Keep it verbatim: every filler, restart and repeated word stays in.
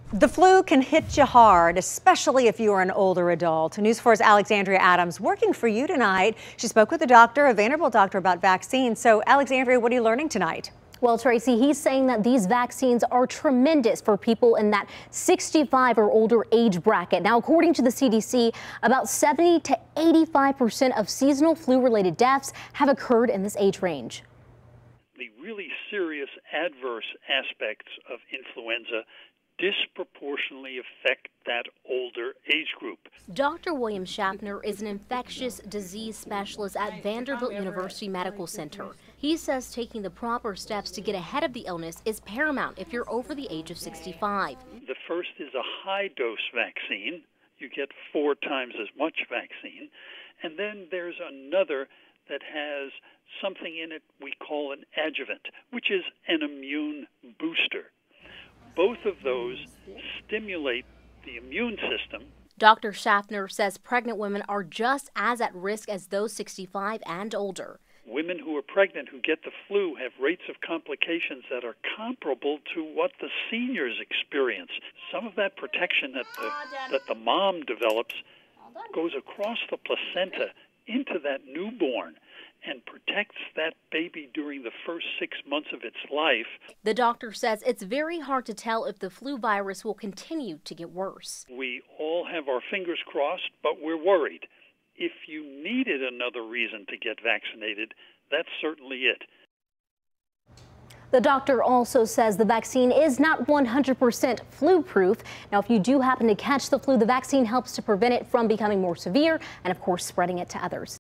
The flu can hit you hard, especially if you're an older adult. News four's Alexandria Adams working for you tonight. She spoke with a doctor, a Vanderbilt doctor, about vaccines. So, Alexandria, what are you learning tonight? Well, Tracy, he's saying that these vaccines are tremendous for people in that sixty-five or older age bracket. Now, according to the C D C, about seventy to eighty-five percent of seasonal flu-related deaths have occurred in this age range. The really serious adverse aspects of influenza disproportionately affect that older age group. Doctor William Schaffner is an infectious disease specialist at Vanderbilt University Medical Center. He says taking the proper steps to get ahead of the illness is paramount if you're over the age of sixty-five. The first is a high-dose vaccine. You get four times as much vaccine. And then there's another that has something in it we call an adjuvant, which is an immune booster. Both of those stimulate the immune system. Doctor Schaffner says pregnant women are just as at risk as those sixty-five and older. Women who are pregnant who get the flu have rates of complications that are comparable to what the seniors experience. Some of that protection that the, that the mom develops goes across the placenta into that newborn and protects that baby during the first six months of its life. The doctor says it's very hard to tell if the flu virus will continue to get worse. We all have our fingers crossed, but we're worried. If you needed another reason to get vaccinated, that's certainly it. The doctor also says the vaccine is not one hundred percent flu-proof. Now, if you do happen to catch the flu, the vaccine helps to prevent it from becoming more severe and, of course, spreading it to others.